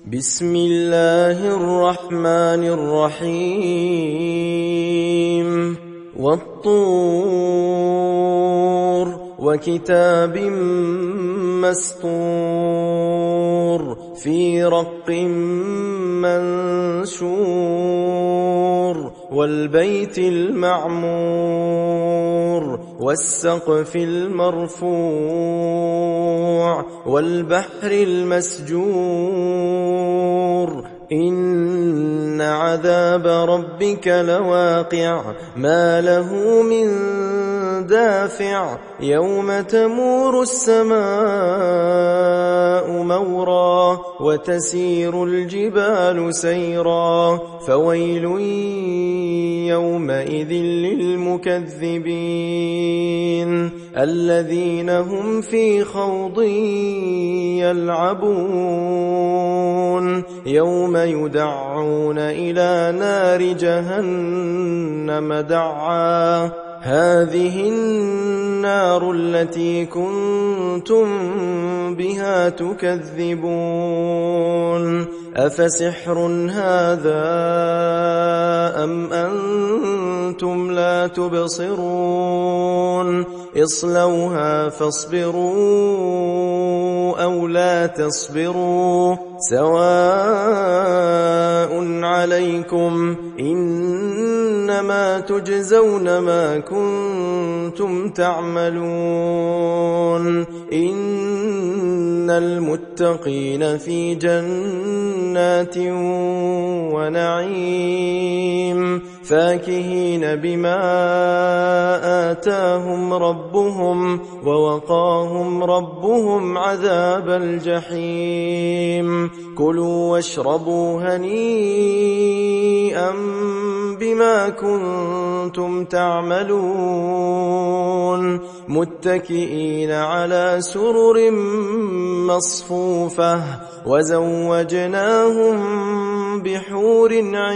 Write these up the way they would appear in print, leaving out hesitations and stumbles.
بسم الله الرحمن الرحيم والطور وكتاب مسطور في رق منشور والبيت المعمور والسقف المرفوع والبحر المسجور إن عذاب ربك لواقع ما له من دافع يوم تمور السماء مورا وتسير الجبال سيرا فويل يومئذ للمكذبين الذين هم في خوض يلعبون يوم يدعون إلى نار جهنم دعا هذه النار التي كنتم بها تكذبون أفسحر هذا أم أنتم لا تبصرون اصلوها فاصبروا أو لا تصبروا سواء عليكم إنما تجزون ما كنتم تعملون إن المتقين في جنات ونعيم فاكهين بما آتاهم ربهم ووقاهم ربهم عذاب الجحيم كلوا واشربوا هنيئا بما كنتم تعملون متكئين على سرر مصفوفة وزوجناهم بحور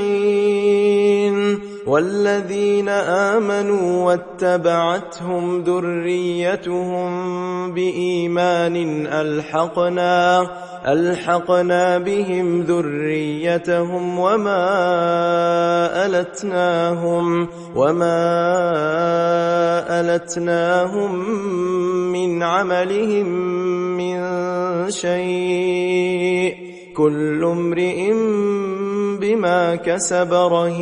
عين والذين آمنوا واتبعتهم ذريتهم بإيمان ألحقنا بهم ذريتهم وما ألتناهم من عملهم من شيء كل امرئ بما كسب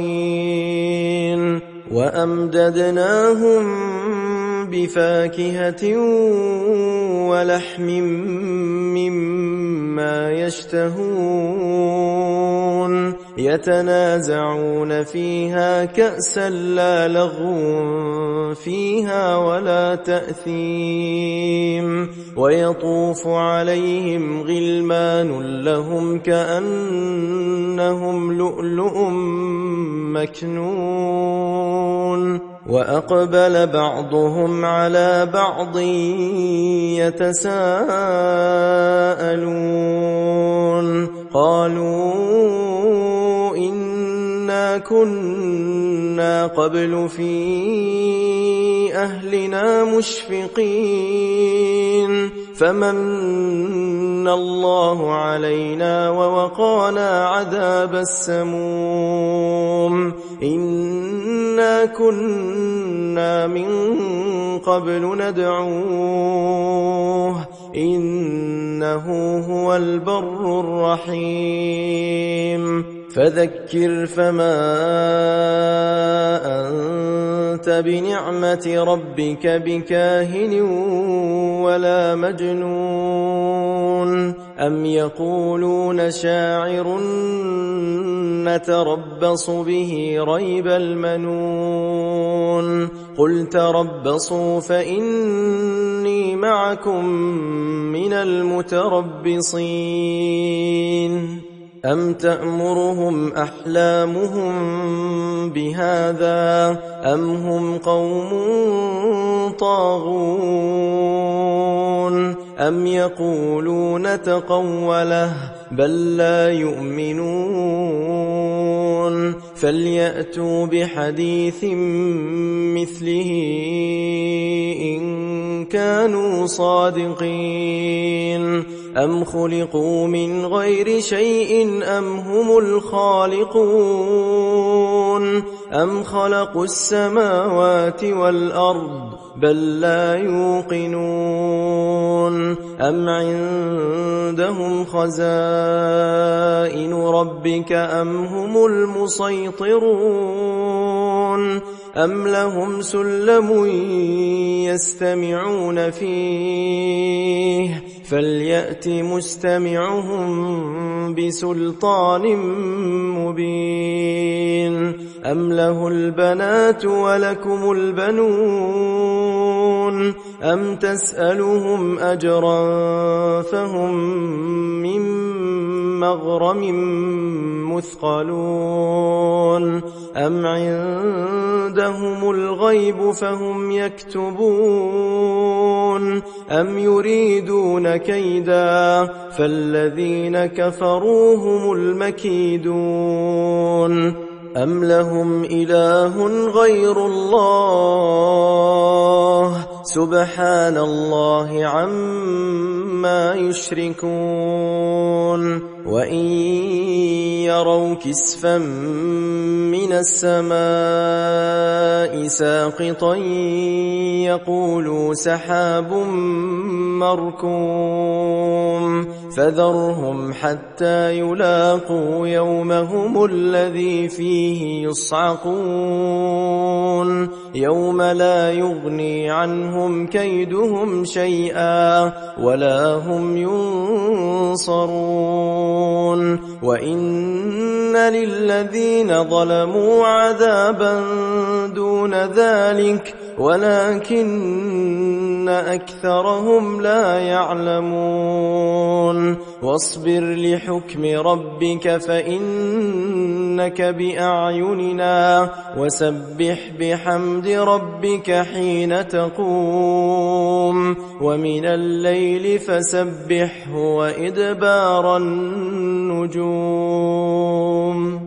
رهين وأمددناهم بفاكهة ولحم مما يشتهون يتنازعون فيها كأسا لا لغو فيها ولا تأثيم ويطوف عليهم غلمان لهم كأنهم لؤلؤ مكنون وأقبل بعضهم على بعض يتساءلون قالوا إنا كنا قبل في أهلنا مشفقين فمن الله علينا ووقانا عذاب السموم إنا كنا من قبل ندعوه إنه هو البر الرحيم فذكر فما أنت بنعمة ربك بكاهن ولا مجنون أم يقولون شاعر نتربص به ريب المنون قل تربصوا فإني معكم من المتربصين أم تأمرهم أحلامهم بهذا أم هم قوم طاغون أم يقولون تقوله بل لا يؤمنون فليأتوا بحديث مثله إن كانوا صادقين أم خلقوا من غير شيء أم هم الخالقون أم خلقوا السماوات والأرض بل لا يوقنون أم عندهم خزائن ربك أم هم المسيطرون أم لهم سلم يستمعون فيه فليأت مستمعهم بسلطان مبين أم له البنات ولكم البنون أم تسألهم أجرا فهم من مغرم مثقلون أم عندهم الغيب فهم يكتبون أم يريدون كيدا فالذين كفروا هم المكيدون أم لهم إله غير الله سبحان الله عما يشركون وإن يروا كسفا من السماء ساقطا يقولوا سحاب مركوم فذرهم حتى يلاقوا يومهم الذي فيه يصعقون يوم لا يغني عنهم كيدهم شيئا ولا هم ينصرون وإن للذين ظلموا عذابا دون ذلك ولكن أكثرهم لا يعلمون واصبر لحكم ربك فإنك بأعيننا وسبح بحمد ربك حين تقوم ومن الليل فسبحه وإدبار النجوم